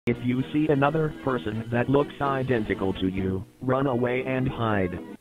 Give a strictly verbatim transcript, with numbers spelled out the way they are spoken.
If you see another person that looks identical to you, run away and hide.